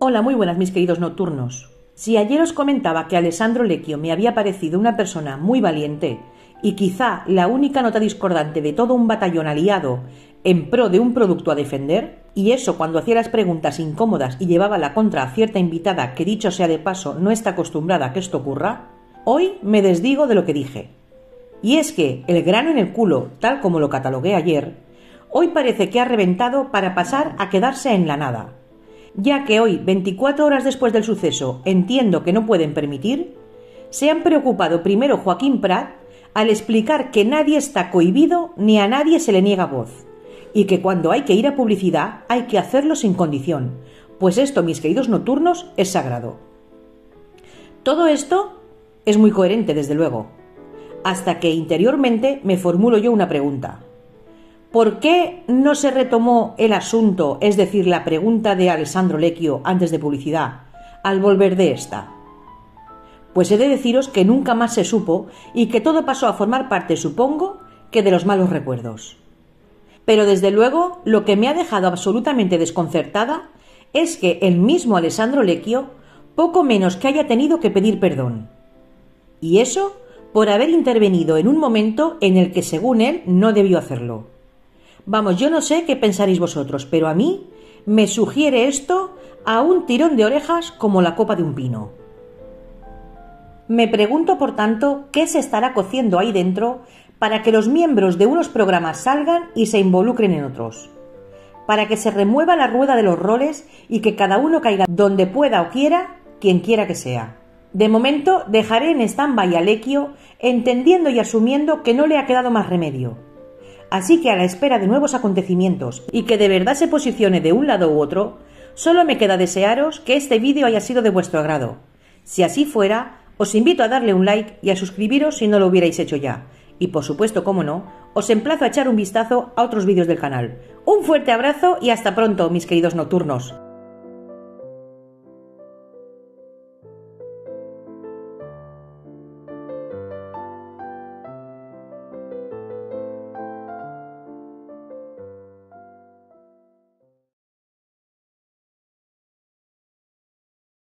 Hola, muy buenas mis queridos nocturnos. Si ayer os comentaba que Alessandro Lecchio me había parecido una persona muy valiente y quizá la única nota discordante de todo un batallón aliado en pro de un producto a defender, y eso cuando hacía las preguntas incómodas y llevaba la contra a cierta invitada que, dicho sea de paso, no está acostumbrada a que esto ocurra, hoy me desdigo de lo que dije. Y es que el grano en el culo, tal como lo catalogué ayer, hoy parece que ha reventado para pasar a quedarse en la nada, ya que hoy, 24 horas después del suceso, entiendo que no pueden permitir, se han preocupado primero Joaquín Prat al explicar que nadie está cohibido ni a nadie se le niega voz, y que cuando hay que ir a publicidad hay que hacerlo sin condición, pues esto, mis queridos nocturnos, es sagrado. Todo esto es muy coherente, desde luego, hasta que interiormente me formulo yo una pregunta. ¿Por qué no se retomó el asunto, es decir, la pregunta de Alessandro Lecchio antes de publicidad, al volver de esta? Pues he de deciros que nunca más se supo y que todo pasó a formar parte, supongo, que de los malos recuerdos. Pero desde luego lo que me ha dejado absolutamente desconcertada es que el mismo Alessandro Lecchio poco menos que haya tenido que pedir perdón. Y eso por haber intervenido en un momento en el que, según él, no debió hacerlo. Vamos, yo no sé qué pensaréis vosotros, pero a mí me sugiere esto a un tirón de orejas como la copa de un pino. Me pregunto, por tanto, qué se estará cociendo ahí dentro para que los miembros de unos programas salgan y se involucren en otros, para que se remueva la rueda de los roles y que cada uno caiga donde pueda o quiera, quien quiera que sea. De momento dejaré en stand-by a Lecchio, entendiendo y asumiendo que no le ha quedado más remedio. Así que, a la espera de nuevos acontecimientos y que de verdad se posicione de un lado u otro, solo me queda desearos que este vídeo haya sido de vuestro agrado. Si así fuera, os invito a darle un like y a suscribiros si no lo hubierais hecho ya. Y por supuesto, como no, os emplazo a echar un vistazo a otros vídeos del canal. Un fuerte abrazo y hasta pronto, mis queridos nocturnos.